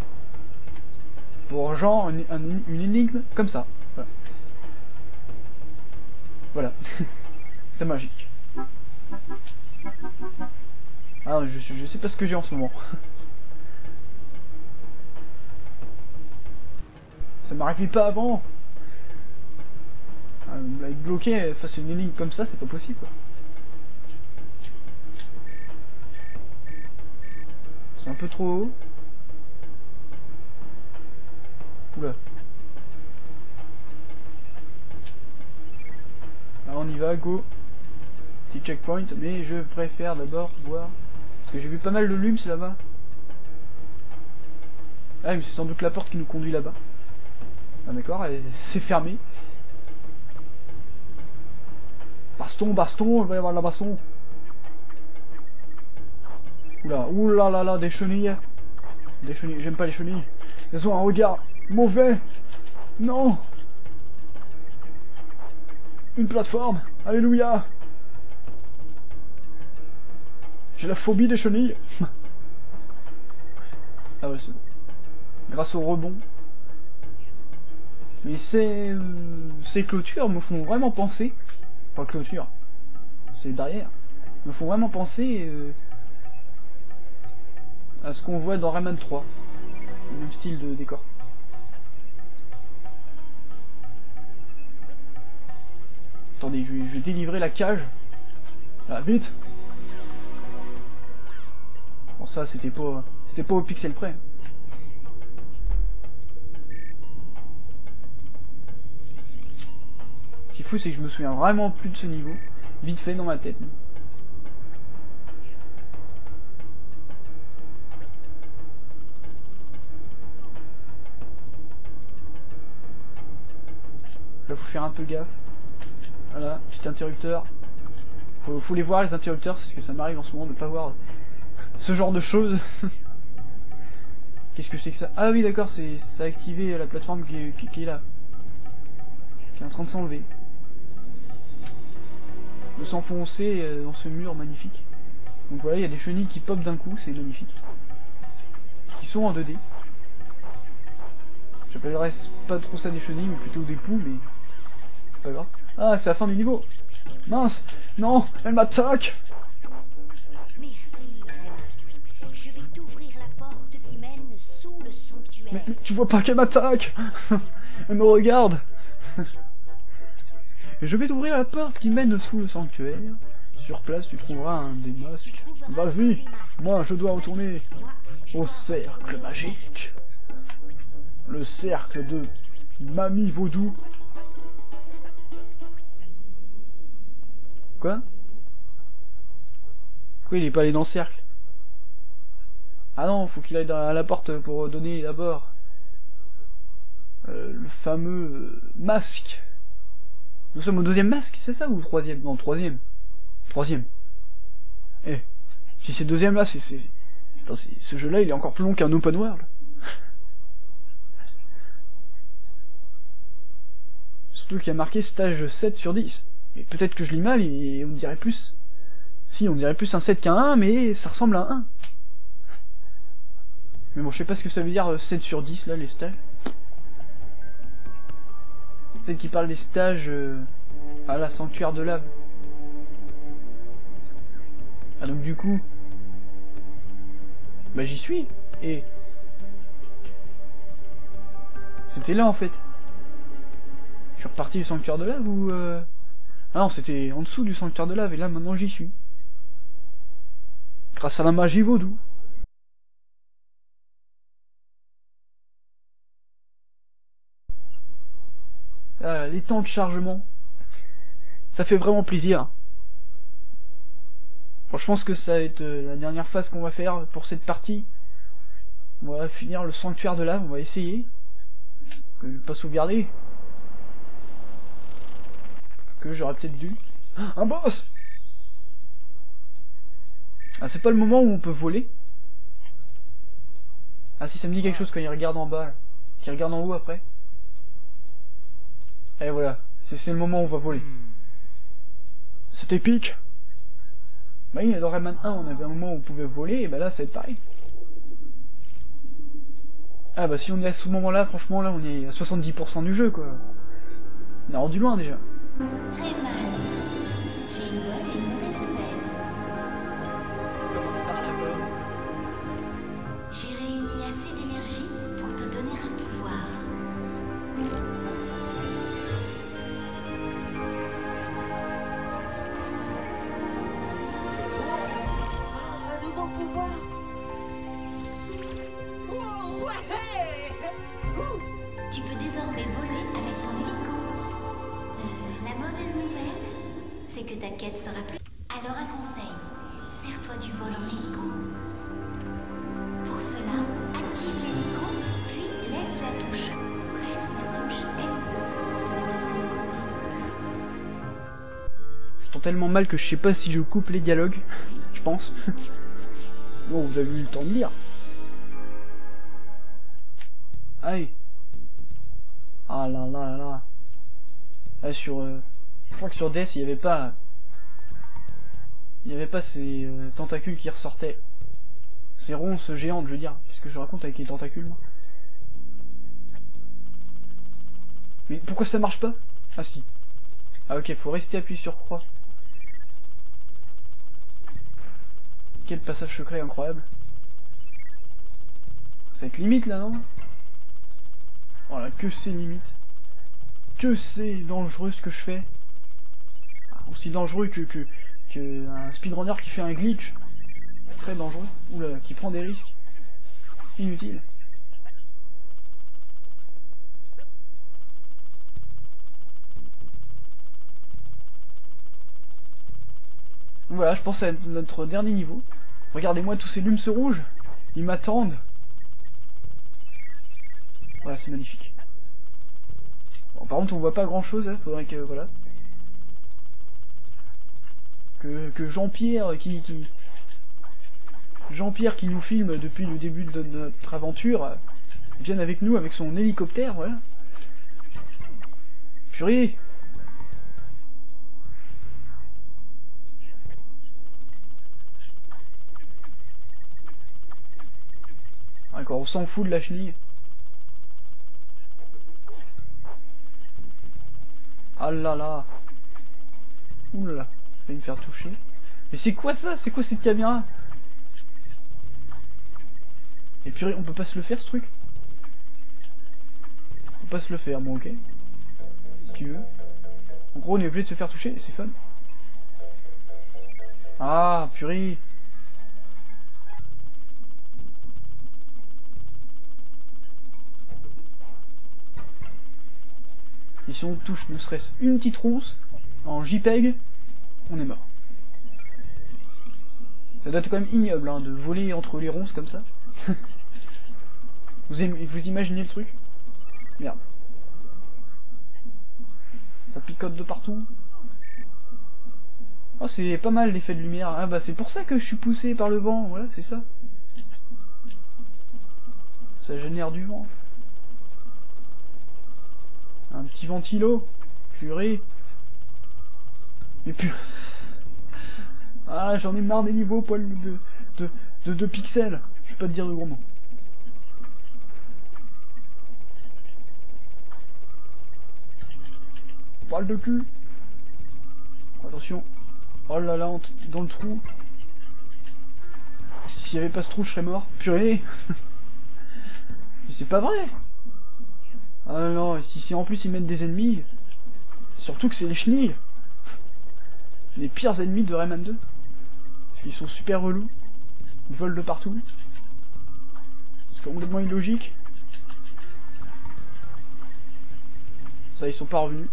Pour genre une, un, une énigme comme ça. Voilà. Voilà. C'est magique. Ah, je, je sais pas ce que j'ai en ce moment. Ça m'arrivait pas avant. Ah, être bloqué face à une énigme comme ça, c'est pas possible quoi. C'est un peu trop haut. Oula. Là on y va, go. Petit checkpoint, mais je préfère d'abord voir. Parce que j'ai vu pas mal de lums là-bas. Ah mais c'est sans doute la porte qui nous conduit là-bas. Ah d'accord, c'est fermé. Baston, baston, il va y avoir la baston. Oula, oula là là, des chenilles. Des chenilles, j'aime pas les chenilles. Elles ont un regard mauvais. Non. Une plateforme. Alléluia. J'ai la phobie des chenilles. Ah ouais, c'est bon. Grâce au rebond. Mais ces... ces clôtures me font vraiment penser... Enfin, clôture. C'est barrière. Me font vraiment penser... Euh... à ce qu'on voit dans Rayman trois. Le même style de décor. Attendez, je vais, je vais délivrer la cage. Là, vite. Bon ça, c'était pas... C'était pas au pixel près. Ce qui est fou, c'est que je me souviens vraiment plus de ce niveau. Vite fait dans ma tête. Là, faut faire un peu gaffe. Voilà, petit interrupteur. Faut, faut les voir les interrupteurs, parce que ça m'arrive en ce moment de pas voir ce genre de choses. Qu'est-ce que c'est que ça? Ah oui d'accord, c'est ça a activé la plateforme qui est, qui, qui est là. Qui est en train de s'enlever. De s'enfoncer dans ce mur magnifique. Donc voilà, il y a des chenilles qui pop d'un coup, c'est magnifique. Qui sont en deux D. J'appellerais pas trop ça des chenilles, mais plutôt des poux, mais... c'est pas grave. Ah, c'est la fin du niveau. Mince. Non, elle m'attaque. Merci, Rayman. Je vais t'ouvrir la porte qui mène sous le sanctuaire. Mais, mais tu vois pas qu'elle m'attaque. Elle me regarde. Je vais t'ouvrir la porte qui mène sous le sanctuaire. Sur place, tu trouveras un des masques. Vas-y, moi je dois retourner au cercle magique. Le cercle de Mamie Vaudou. Quoi? Pourquoi il est pas allé dans le cercle? Ah non, faut qu'il aille à la porte pour donner d'abord euh, le fameux euh, masque. Nous sommes au deuxième masque, c'est ça ou au troisième? Non, troisième. Troisième. Eh, si c'est deuxième là, c'est... c'est... Attends, ce jeu-là, il est encore plus long qu'un open world. Surtout qu'il y a marqué stage sept sur dix. Et peut-être que je lis mal et on dirait plus... Si, on dirait plus un sept qu'un un, mais ça ressemble à un un. Mais bon, je sais pas ce que ça veut dire sept sur dix, là, les stages. Peut-être qu'il parle des stages euh, à la sanctuaire de lave. Ah donc du coup... Bah j'y suis. Et... C'était là en fait. Je suis reparti du sanctuaire de lave ou... Euh... Ah non, c'était en dessous du sanctuaire de lave et là maintenant j'y suis. Grâce à la magie vaudou. Ah, les temps de chargement. Ça fait vraiment plaisir. Bon, je pense que ça va être euh, la dernière phase qu'on va faire pour cette partie. On va finir le sanctuaire de lave, on va essayer. Que je vais pas sauvegarder. Que j'aurais peut-être dû. Un boss! Ah, c'est pas le moment où on peut voler? Ah si, ça me dit quelque chose quand il regarde en bas. Qu'il regarde en haut après. Et voilà, c'est le moment où on va voler. C'est épique! Bah oui, dans Rayman un, on avait un moment où on pouvait voler, et bah là, ça va être pareil. Ah bah si on est à ce moment-là, franchement, là, on est à soixante-dix pour cent du jeu, quoi. On est rendu loin, déjà. Rayman, j'ai une bonne et une mauvaise nouvelle. Commence par la bonne. J'ai réuni assez d'énergie pour te donner un pouvoir. Un nouveau pouvoir. Oh, ouais. Tu peux désormais voler avec ton hélico. Euh, la mauvaise nouvelle, c'est que ta quête sera plus... Alors un conseil, sers-toi du vol en hélico. Pour cela, active l'hélico, puis laisse la touche. Presse la touche L deux pour te placer de côté. Je t'entends tellement mal que je sais pas si je coupe les dialogues. Je pense. Bon, vous avez eu le temps de lire. Aïe. Ah là là là là. Ah, sur... Euh, je crois que sur D S, il y avait pas... Il y avait pas ces euh, tentacules qui ressortaient. Ces ronces géantes, je veux dire. Qu'est-ce que je raconte avec les tentacules, moi? Mais pourquoi ça marche pas? Ah si. Ah ok, faut rester appuyé sur croix. Quel passage secret incroyable. Ça va être limite là, non? Oh là, que c'est limite. Que c'est dangereux ce que je fais. Ah, aussi dangereux que, que, que un speedrunner qui fait un glitch. Très dangereux. Oula, qui prend des risques. Inutiles. Voilà, je pense à notre dernier niveau. Regardez-moi tous ces lumes rouges. Ils m'attendent. Voilà, c'est magnifique. Bon, par contre, on voit pas grand-chose. Hein. Faudrait que... Voilà. Que, que Jean-Pierre qui... qui... Jean-Pierre qui nous filme depuis le début de notre aventure vienne avec nous avec son hélicoptère, voilà. Purée. D'accord, on s'en fout de la chenille. Ah là là. Ouh là là, je vais me faire toucher. Mais c'est quoi ça? C'est quoi cette caméra? Et purée, on peut pas se le faire ce truc? On peut pas se le faire, bon ok. Si tu veux. En gros, on est obligé de se faire toucher, c'est fun. Ah, purée. Et si on touche ne serait-ce une petite ronce, en JPEG, on est mort. Ça doit être quand même ignoble hein, de voler entre les ronces comme ça. vous, aimez, vous imaginez le truc? Merde. Ça picote de partout. Oh, c'est pas mal l'effet de lumière. Ah bah c'est pour ça que je suis poussé par le vent, voilà, c'est ça. Ça génère du vent. Un petit ventilo. Purée. Et puis... Ah, j'en ai marre des niveaux poil de... de... de deux pixels. Je vais pas te dire de gros mots. Poil de cul. Attention. Oh là là, dans le trou. S'il y avait pas ce trou, je serais mort. Purée. Mais c'est pas vrai. Ah non, si, si en plus ils mettent des ennemis, surtout que c'est les chenilles. Les pires ennemis de Rayman deux. Parce qu'ils sont super relous. Ils volent de partout. C'est complètement illogique. Ça, ils sont pas revenus.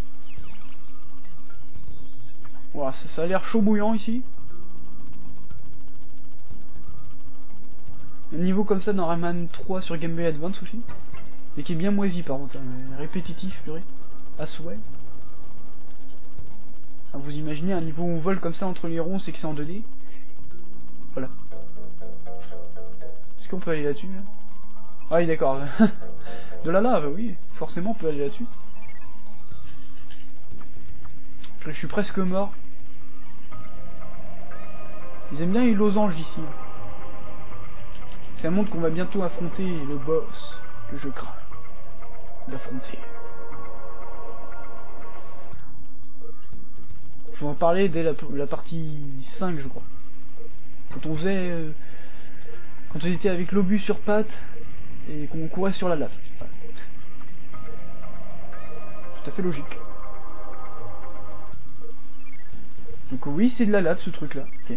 Voilà, ça, ça a l'air chaud bouillant ici. Un niveau comme ça dans Rayman trois sur Game Boy Advance aussi. Mais qui est bien moisi par contre, hein, répétitif, purée. À souhait. Ah, vous imaginez un niveau où on vole comme ça entre les ronds, c'est que c'est en deux D. Voilà. Est-ce qu'on peut aller là-dessus là? Ah oui, d'accord. De la lave, oui. Forcément, on peut aller là-dessus. Je suis presque mort. Ils aiment bien les losanges ici. Ça montre qu'on va bientôt affronter le boss que je crains d'affronter. Je vous en parlais dès la, la partie cinq, je crois. Quand on faisait... Euh, quand on était avec l'obus sur pattes et qu'on courait sur la lave. Voilà. Tout à fait logique. Donc oui, c'est de la lave ce truc-là. Ok.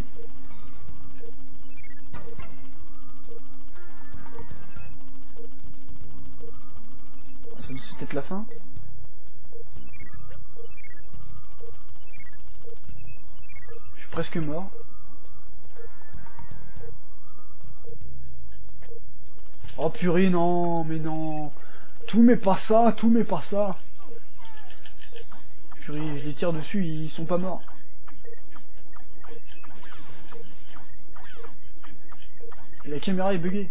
C'est peut-être la fin. Je suis presque mort. Oh purée, non, mais non. Tout mais pas ça, tout mais pas ça. Purée, je les tire dessus, ils sont pas morts. Et la caméra est buggée.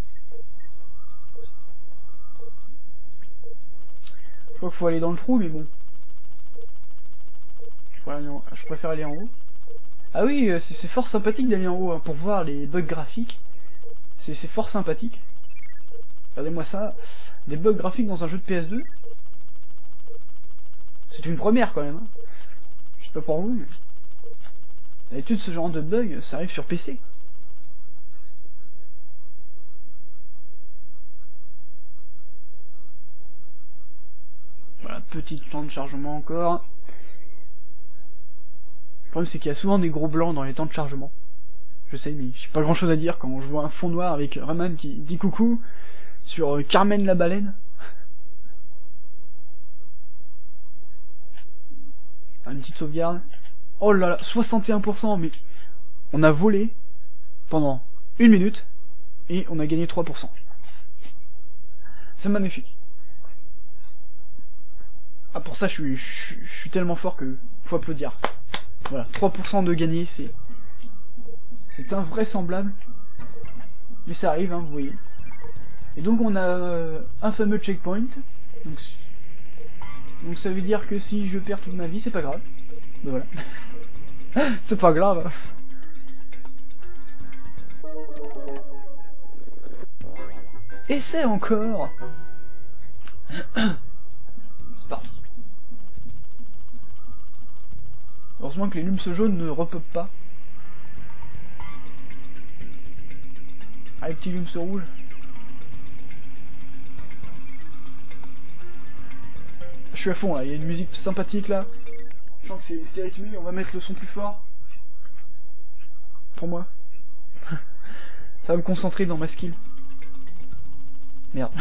Je crois qu'il faut aller dans le trou, mais bon. Je préfère aller en, je préfère aller en haut. Ah oui, c'est fort sympathique d'aller en haut, hein, pour voir les bugs graphiques. C'est fort sympathique. Regardez-moi ça. Des bugs graphiques dans un jeu de P S deux. C'est une première quand même. Hein. Je sais pas pour vous, mais... D'habitude, ce genre de bug, ça arrive sur P C. Voilà, petit temps de chargement encore. Le problème c'est qu'il y a souvent des gros blancs dans les temps de chargement. Je sais, mais j'ai pas grand chose à dire quand je vois un fond noir avec Rayman qui dit coucou sur Carmen la baleine. Une petite sauvegarde. Oh là là, soixante et un pour cent, mais on a volé pendant une minute et on a gagné trois pour cent. C'est magnifique. Ah, pour ça, je suis, je, je suis tellement fort que faut applaudir. Voilà, trois pour cent de gagné, c'est... C'est invraisemblable. Mais ça arrive, hein, vous voyez. Et donc, on a euh, un fameux checkpoint. Donc, donc, ça veut dire que si je perds toute ma vie, c'est pas grave. Ben voilà. C'est pas grave. Essaie encore. C'est parti. Heureusement que les lumps jaunes ne repopent pas. Ah, les petits lumps rouges. Je suis à fond là, il y a une musique sympathique là. Je sens que c'est rythmé, on va mettre le son plus fort. Pour moi. Ça va me concentrer dans ma skill. Merde.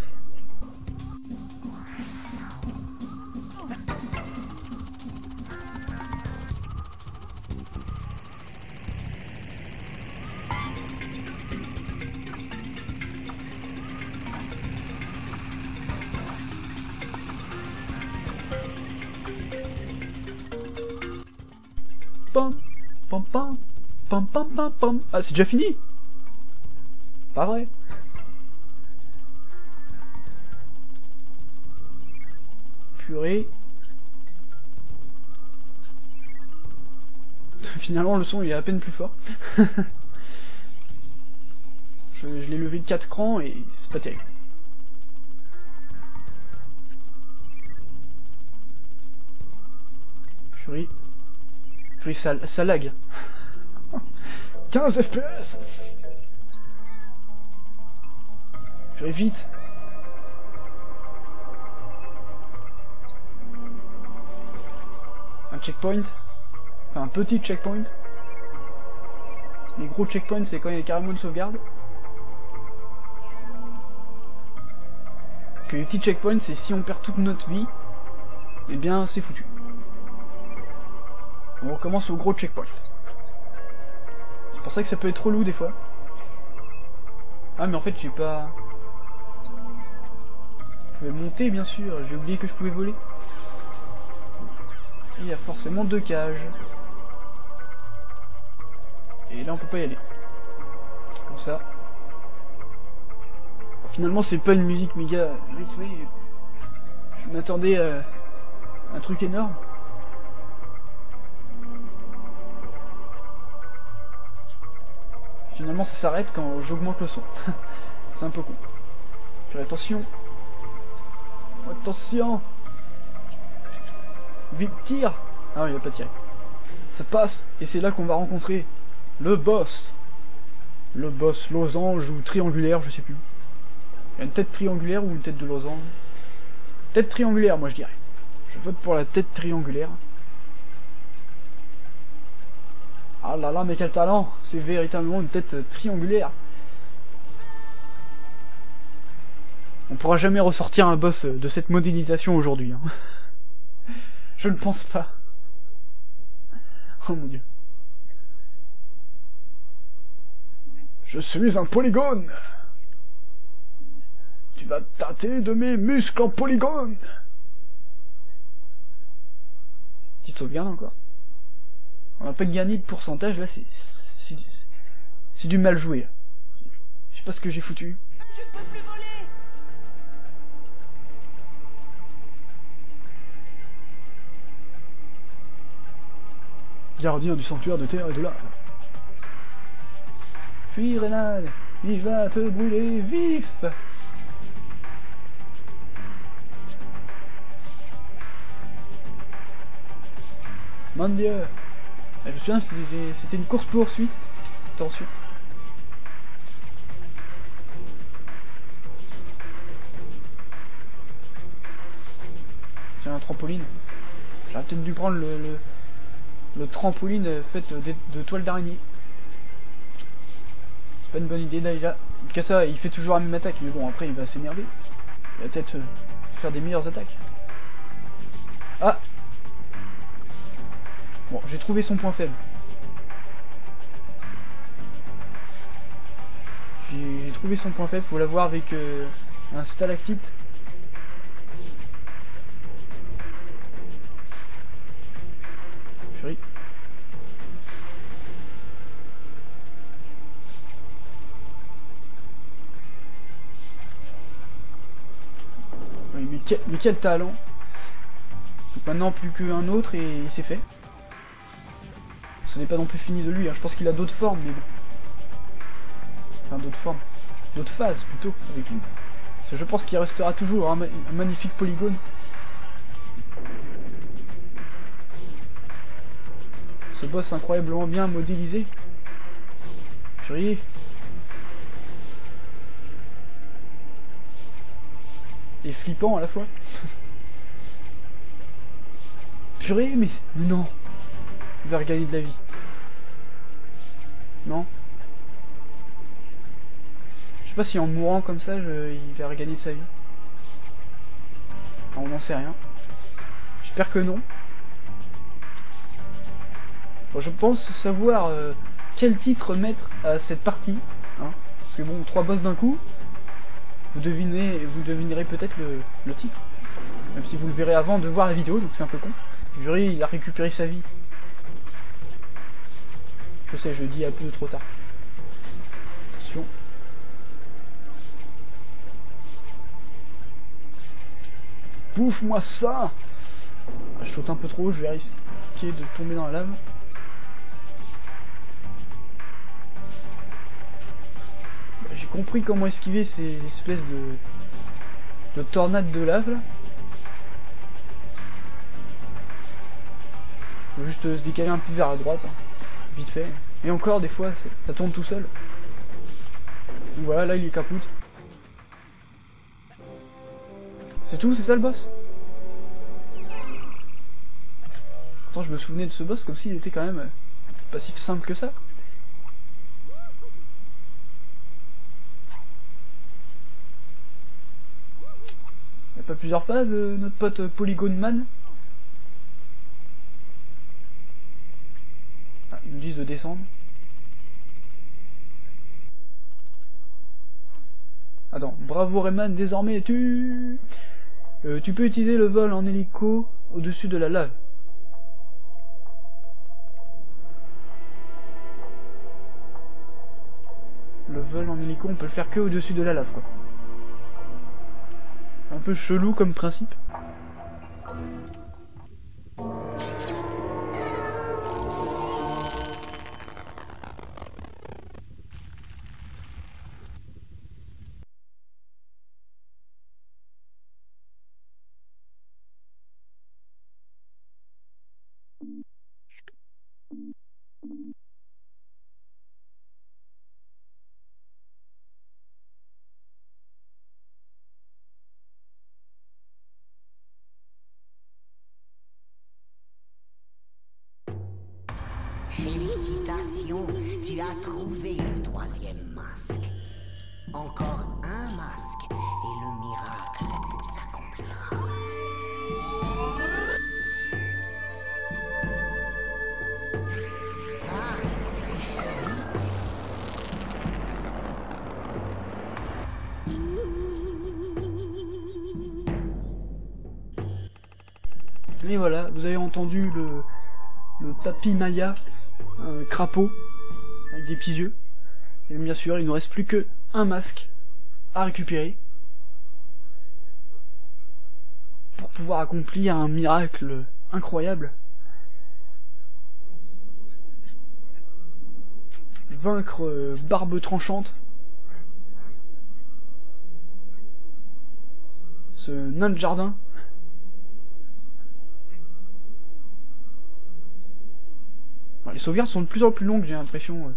Pam, pam, pam, pam, pam, pam, pam. Ah, c'est déjà fini? Pas vrai. Purée. Finalement, le son il est à peine plus fort. je je l'ai levé de quatre crans et c'est pas terrible. Purée. Purée, ça, ça lag. quinze F P S. Purée, vite. Un checkpoint. Enfin, un petit checkpoint. Les gros checkpoints, c'est quand il y a carrément une sauvegarde. Que les petits checkpoints, c'est si on perd toute notre vie, eh bien c'est foutu. On recommence au gros checkpoint. C'est pour ça que ça peut être relou des fois. Ah mais en fait j'ai pas... Je pouvais monter bien sûr, j'ai oublié que je pouvais voler. Et il y a forcément deux cages. Et là on peut pas y aller. Comme ça. Finalement c'est pas une musique méga rythmée. Je m'attendais à un truc énorme. Finalement ça s'arrête quand j'augmente le son. C'est un peu con. Puis attention. Attention. Vite tire. Ah non, il a pas tiré. Ça passe et c'est là qu'on va rencontrer le boss. Le boss losange ou triangulaire, je sais plus. Il y a une tête triangulaire ou une tête de losange? Tête triangulaire, moi je dirais. Je vote pour la tête triangulaire. Ah là là, mais quel talent! C'est véritablement une tête triangulaire. On pourra jamais ressortir un boss de cette modélisation aujourd'hui. Hein. Je ne pense pas. Oh mon dieu. Je suis un polygone. Tu vas tâter de mes muscles en polygone. Petite sauvegarde encore. On n'a pas gagné de pourcentage, là c'est... C'est du mal joué. Je sais pas ce que j'ai foutu. Je ne peux plus voler. Gardien du sanctuaire de terre et de lave. Fuis, Rénal, il va te brûler vif. Mon dieu. Je me souviens, c'était une course-poursuite. Attention. J'ai un trampoline. J'aurais peut-être dû prendre le, le, le trampoline fait de, de toile d'araignée. C'est pas une bonne idée d'aller là. En tout cas ça, il fait toujours la même attaque, mais bon après il va s'énerver. Il va peut-être euh, faire des meilleures attaques. Ah! Bon, j'ai trouvé son point faible. J'ai trouvé son point faible, faut l'avoir avec euh, un stalactite. Chérie. Oui, mais quel, mais quel talent! Donc maintenant plus qu'un autre et c'est fait. Ce n'est pas non plus fini de lui, hein. Je pense qu'il a d'autres formes, mais bon. Enfin, d'autres formes. D'autres phases, plutôt, avec lui. Parce que je pense qu'il restera toujours un, ma un magnifique polygone. Ce boss incroyablement bien modélisé. Chérie. Et flippant à la fois. Purée, mais... non. Il va regagner de la vie. Non. Je sais pas si en mourant comme ça, je... il va regagner de sa vie. Enfin, on n'en sait rien. J'espère que non. Bon, je pense savoir euh, quel titre mettre à cette partie. Hein, parce que bon, trois boss d'un coup, vous devinez, vous devinerez peut-être le, le titre. Même si vous le verrez avant de voir la vidéo, donc c'est un peu con. Fury, il a récupéré sa vie. Je sais, je dis un peu trop tard. Attention. Bouffe-moi ça! Je saute un peu trop haut, je vais risquer de tomber dans la lave. J'ai compris comment esquiver ces espèces de, de tornades de lave là. Faut juste se décaler un peu vers la droite. Hein. Vite fait. Et encore, des fois, ça tourne tout seul. Donc voilà, là, il est capoute. C'est tout, c'est ça le boss? Pourtant, je me souvenais de ce boss comme s'il était quand même pas si simple que ça. pas plusieurs phases, euh, notre pote euh, Polygon Man? Ah, ils nous disent de descendre. Attends, bravo Rayman, désormais tu... Euh, tu peux utiliser le vol en hélico au-dessus de la lave. Le vol en hélico, on peut le faire que au-dessus de la lave, quoi. C'est un peu chelou comme principe. Félicitations, tu as trouvé le troisième masque. Encore un masque et le miracle s'accomplira. Va, vite. Et voilà, vous avez entendu le, le tapis Maya, un crapaud, avec des petits yeux. Et bien sûr, il ne reste plus que un masque à récupérer pour pouvoir accomplir un miracle incroyable. Vaincre euh, Barbe Tranchante, ce nain de jardin. Bon, les sauvegardes sont de plus en plus longues, j'ai l'impression.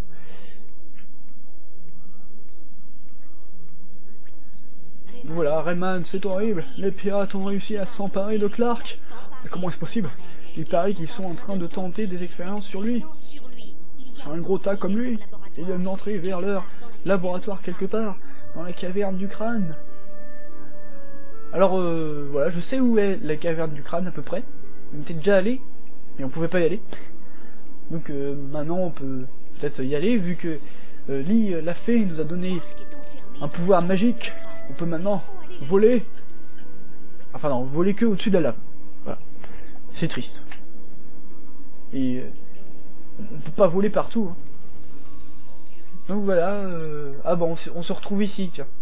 Voilà, Rayman, c'est horrible. Les pirates ont réussi à s'emparer de Clark. Mais comment est-ce possible? Il paraît qu'ils sont en train de tenter des expériences sur lui. Sur un gros tas comme lui. Il y a une entrée vers leur laboratoire quelque part, dans la caverne du crâne. Alors, euh, voilà, je sais où est la caverne du crâne à peu près. On était déjà allé, mais on pouvait pas y aller. Donc euh, maintenant on peut peut-être y aller, vu que euh, Lee, la fée, nous a donné un pouvoir magique. On peut maintenant voler. Enfin non, voler que au-dessus de la lave. Voilà. C'est triste. Et euh, on peut pas voler partout. Hein. Donc voilà. Euh... Ah bon, on, on se retrouve ici, tiens.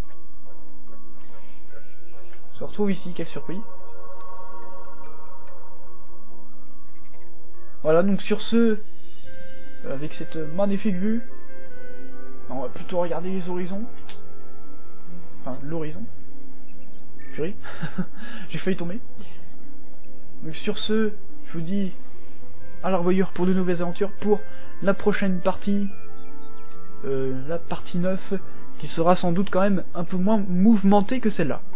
On se retrouve ici, quelle surprise. Voilà, donc sur ce, avec cette magnifique vue, on va plutôt regarder les horizons. Enfin, l'horizon. Purée. J'ai failli tomber. Donc sur ce, je vous dis à la revoyure pour de nouvelles aventures, pour la prochaine partie, euh, la partie neuf, qui sera sans doute quand même un peu moins mouvementée que celle-là.